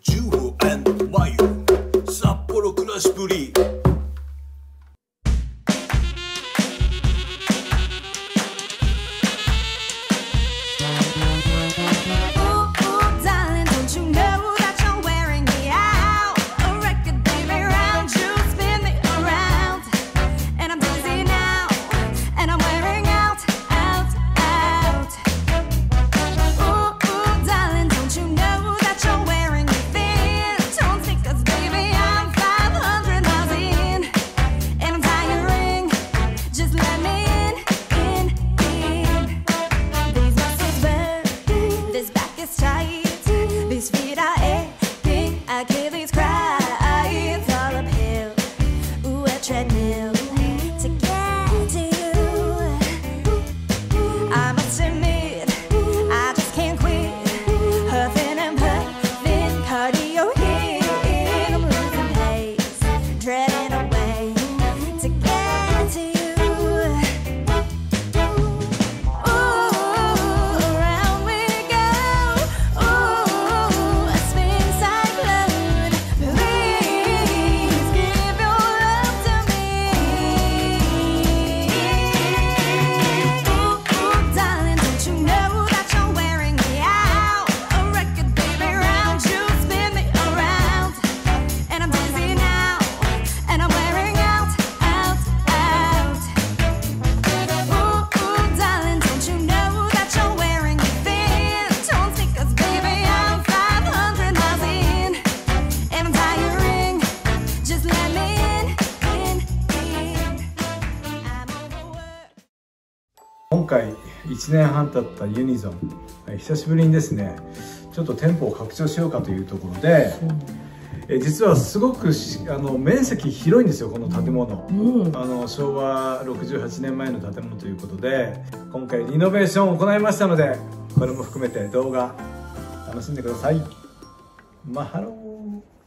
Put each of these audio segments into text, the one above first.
ジュー&マユ札幌暮らしぶり。 今回1年半経ったユニゾン、久しぶりにですねちょっと店舗を拡張しようかというところで、実はすごく面積広いんですよこの建物、昭和68年前の建物ということで今回リノベーションを行いましたのでこれも含めて動画楽しんでください。マハロー。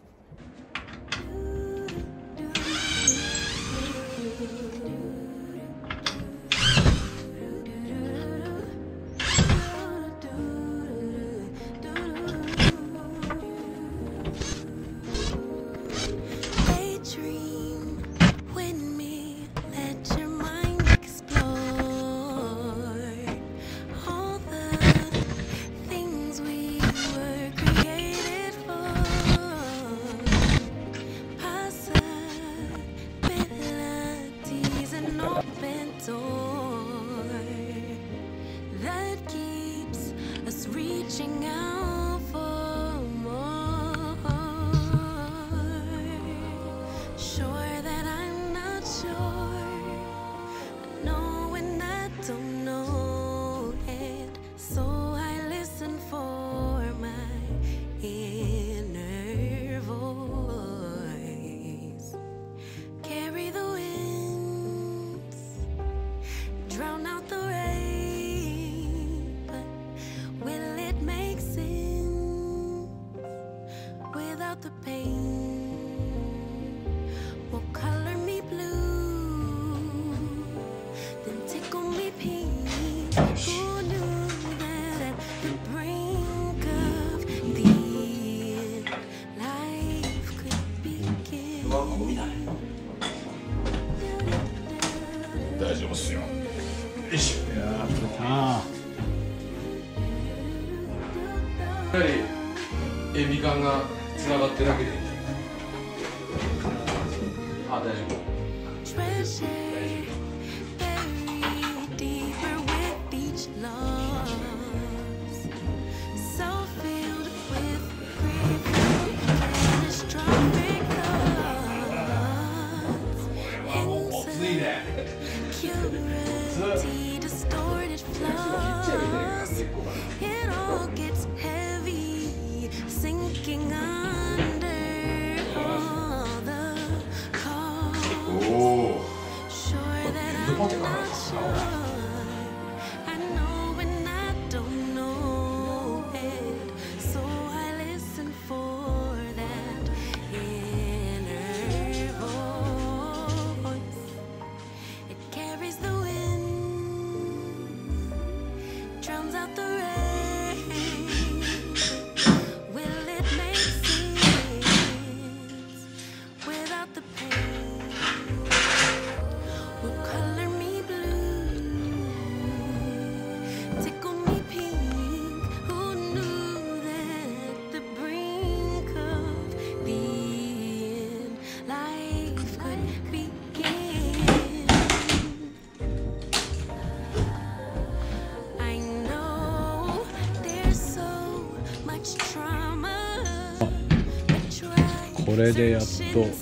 Reaching out for more. Sure that I'm not sure. I know when I don't know it. So I listen for my inner voice. Carry the winds, drown out the rain. The pain will color me blue, then tickle me pink. Who knew that at the brink of the end, life could begin? 大丈夫っすよ。よいしょ。いやー、取れた。やはりエビ感がつながってるだけで。あ、大丈夫。 Drowns out the rain. Will it make sense? これでやっと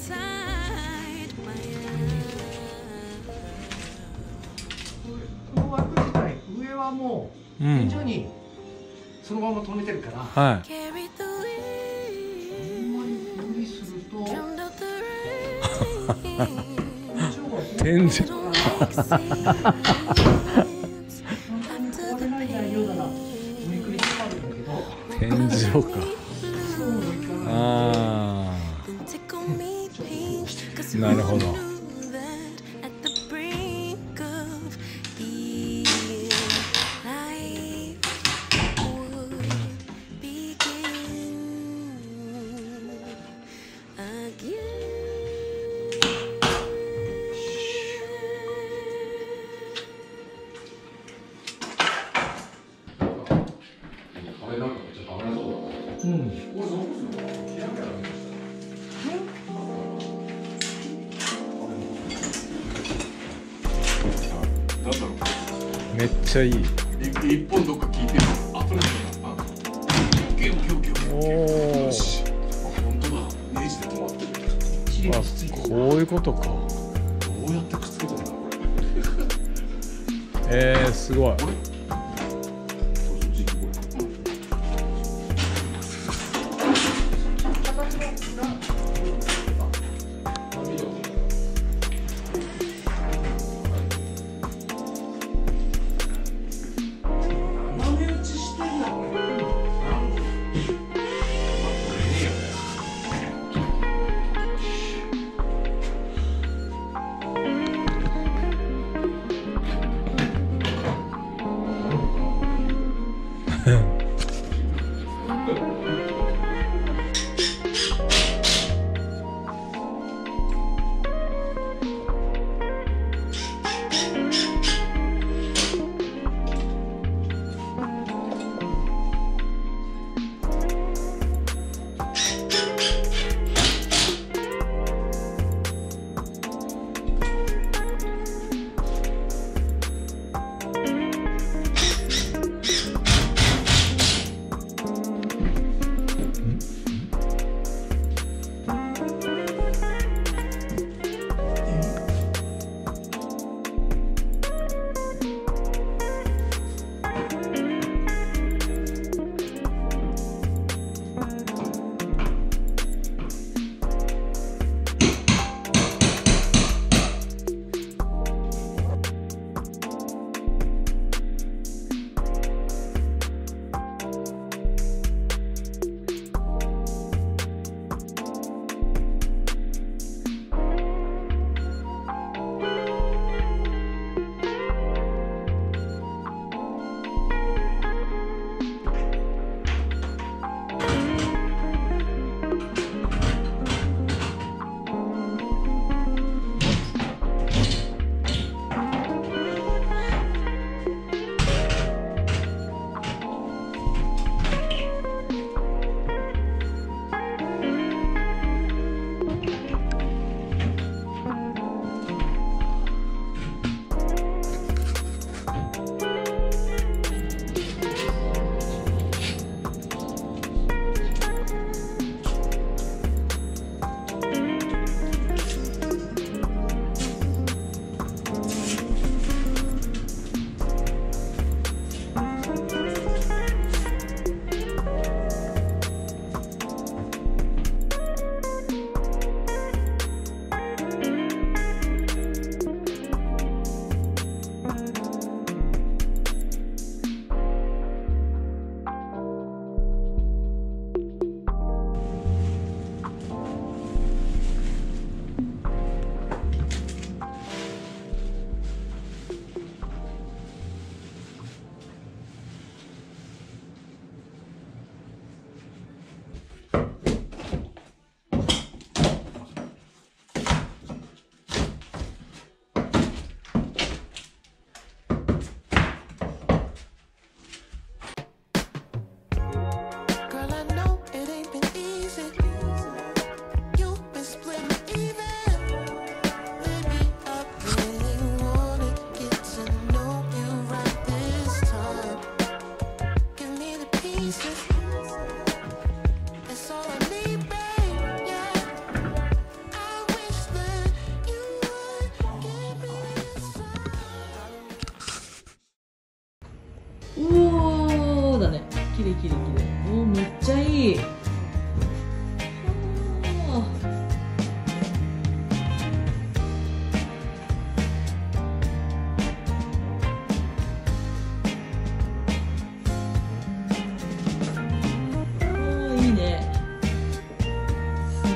この枠自体上はもう天井にそのまま止めてるから、 はい。 無理すると天井天井か。ああ、なるほど。めっちゃいい。 一本どっか聞いてる。あ、それだ。オッケーオッケーオッケー。 おお。 よし。本当だ。ネジで止まってる。 あ、こういうことか。 どうやってくっつけたんだこれ。 すごい。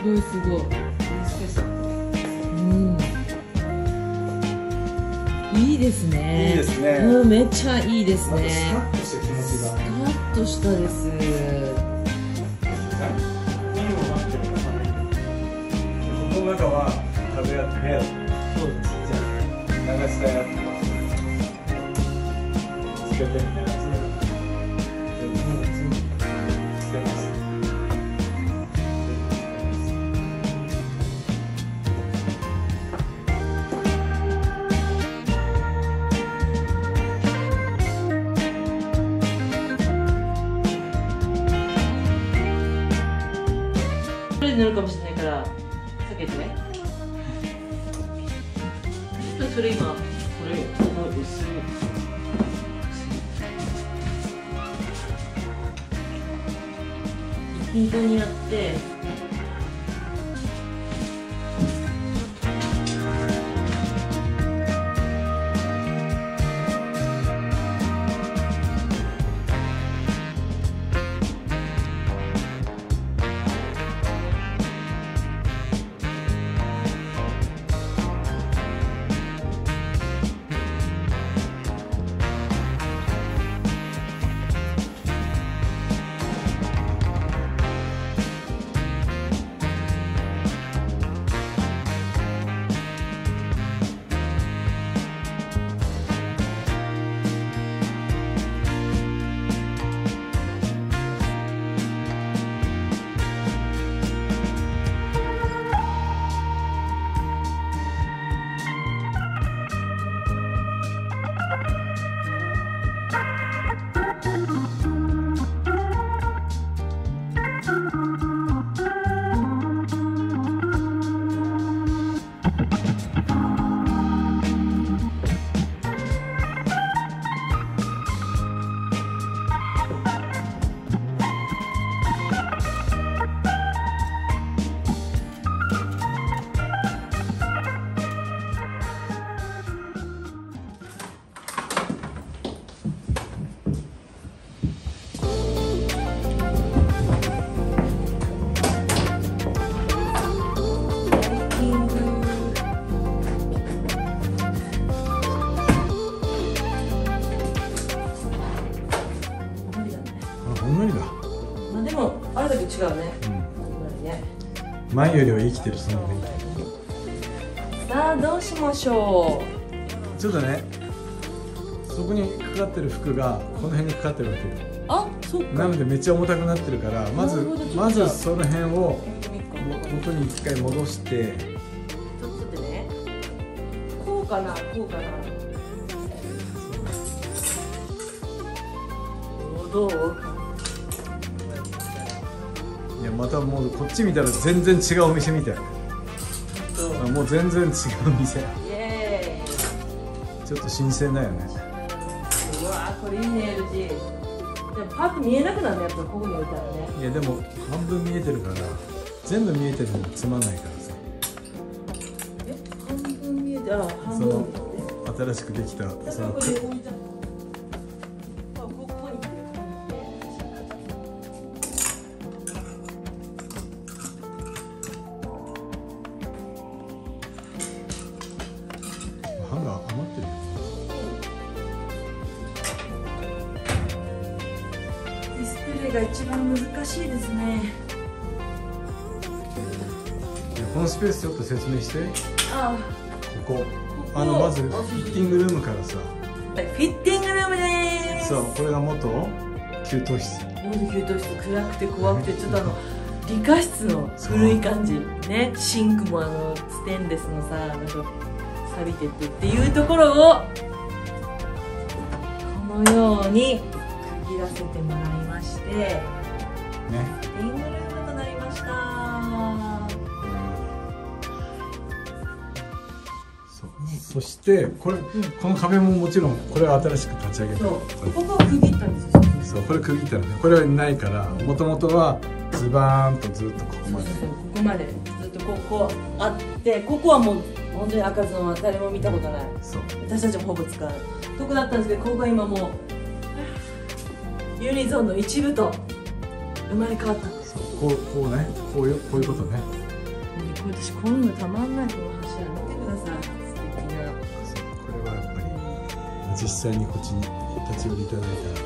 ごいすごい。いいですね。 いいですね。 もうめっちゃいいですね。 スカッとした気持ちが。 スカッとしたです。 この中は風やって部屋だ。そうです。じゃあ流し台やってます。つけてみたいな。つけます。 それで乗るかもしれないから避けてね。それ今これこの薄い均等にやって無理だ。 まあでもあれだけ違うね。 前よりは生きてるその雰囲さあどうしましょ気。ちょっとね、そこにかかってる服がこの辺にかかってるわけよ。 あ、そっか。 なのでめっちゃ重たくなってるから、まずその辺を元に一回戻して。 ちょっと待ってね。こうかな、こうかな。どう？ いや、またもうこっち見たら全然違うお店みたい。もう全然違う店。 イエーイ。 ちょっと新鮮だよね。 うわー、これいいね、LG。でもパッと見えなくなるね、やっぱここに置いたらね。 いやでも半分見えてるから全部見えてるのつまんないからさ。 半分見えて、あ、半分。 その新しくできたそのハンガー余ってるよ。 ディスプレイが一番難しいですね。 このスペースちょっと説明して。 あ、 こまずフィッティングルームからさ。 フィッティングルームでーす。 そう、これが元給湯室。 元給湯室、暗くて怖くてちょっと理科室の古い感じね。シンクもステンレスのさ、なんか錆びてっていうところをこのように区切らせてもらいまして、 ね。 フィッティングルームとなりました。 そしてこの壁ももちろんこれは新しく立ち上げた。 そう、ここを区切ったんですよ。 そう、これ区切ったのね。これはないからもともとはズバーンとずっとここまで。 ここまでずっとここあって、ここはもう本当に開かずのは誰も見たことない。 そう。 私たちもほぼ使うとこだったんですけど、ここが今もうユニゾンの一部と生まれ変わったんです。 そう、こうね、こういうことね。 私こういうのたまんない。この柱見てください。素敵な。 これはやっぱり実際にこっちに立ち寄りいただい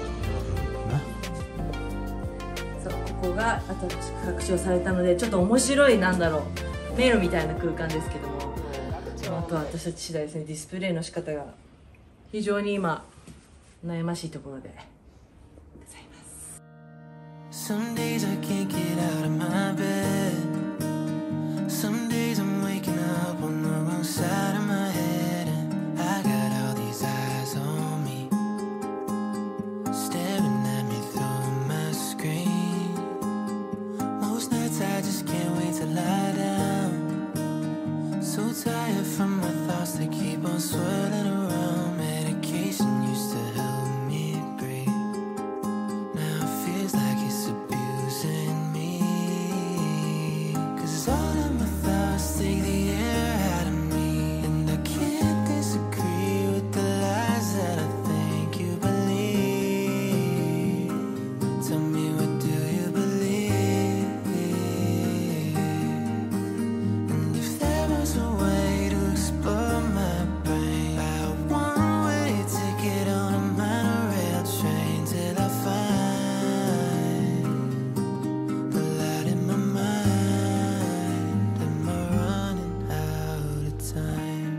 たそう、ここが新しく拡張されたので、ちょっと面白い、なんだろう、迷路みたいな空間ですけども、あとは私たち次第ですね。ディスプレイの仕方が非常に今悩ましいところでございます。 Some days I can't get out of my bed. Some days I'm waking up on the wrong side of my head, and I got all these eyes on me, staring at me through my screen. Most nights I just can't wait to lie down. So tired from my thoughts that keep on swirling around. Medication used to help me breathe. Now it feels like it's abusing me. 'Cause all of my thoughts take the air out of me, and I can't disagree with the lies that I think you believe. Tell me, what do you believe? And if there was a way to explore my brain, I one-way ticket on a monorail train till I find the light in my mind. Am I running out of time?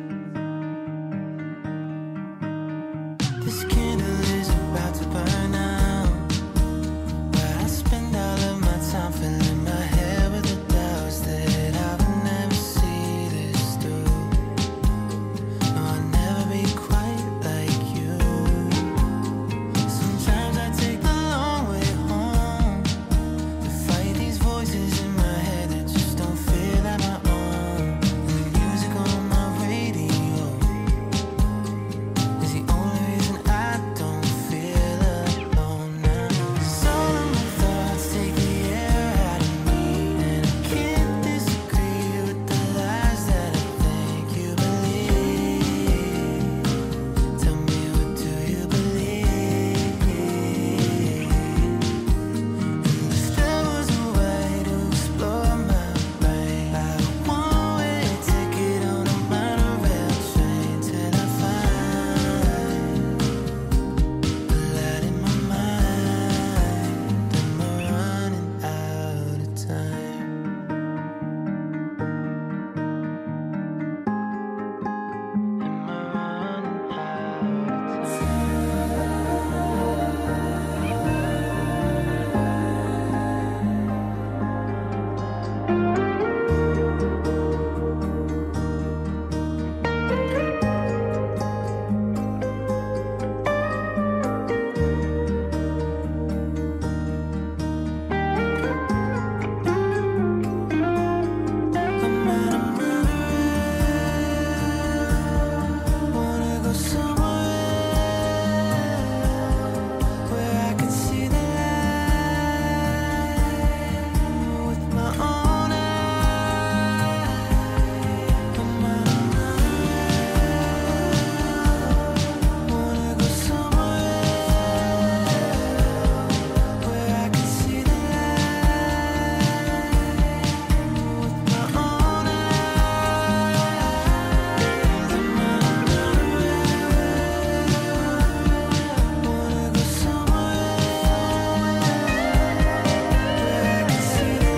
This candle is about to burn out, but I spend all of my time filling my head with the doubts that I would never see this through. No, I'll never be quite like you. Sometimes I take the long way home to fight these voices in my head that just don't feel like my own. And the music on my radio is the only reason I don't feel alone now. 'Cause all of my thoughts take the air out of me, and I can't disagree with the lies that I think you believe. Tell me, what do you believe? And if there was a way to explore my brain, I would one-way ticket on a monorail train till I find the light in my mind. Am I running out of time? Am I running out of I'm at a monorail, wanna go somewhere where I can see the light with my own eyes. I'm at a monorail, wanna go somewhere where I can see the light with my own eyes. I'm at a wanna go somewhere where I can see the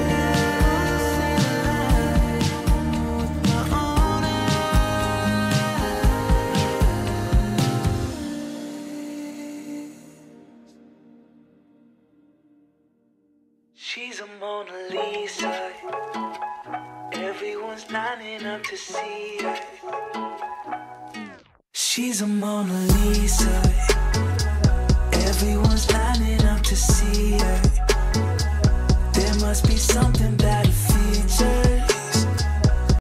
light with my own eyes. She's a Mona Lisa. Everyone's lining up to see her. She's a Mona Lisa.